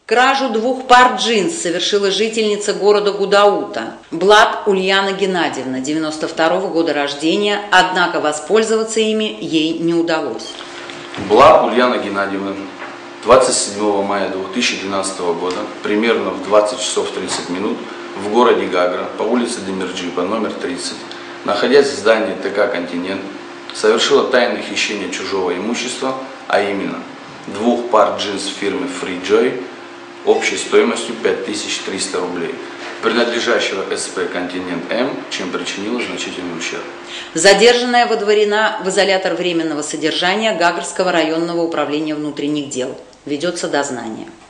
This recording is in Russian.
Кражу 2 пар джинс совершила жительница города Гудаута Блат Ульяна Геннадьевна, 92 года рождения, однако воспользоваться ими ей не удалось. Блат Ульяна Геннадьевна 27 мая 2012 года, примерно в 20 часов 30 минут, в городе Гагра по улице Демирджипа, номер 30, находясь в здании ТК «Континент», совершила тайное хищение чужого имущества, а именно 2 пар джинс фирмы Free Joy общей стоимостью 5300 рублей, принадлежащего СП «Континент М», чем причинила значительный ущерб. Задержанная водворена в изолятор временного содержания Гагрского районного управления внутренних дел. Ведется дознание.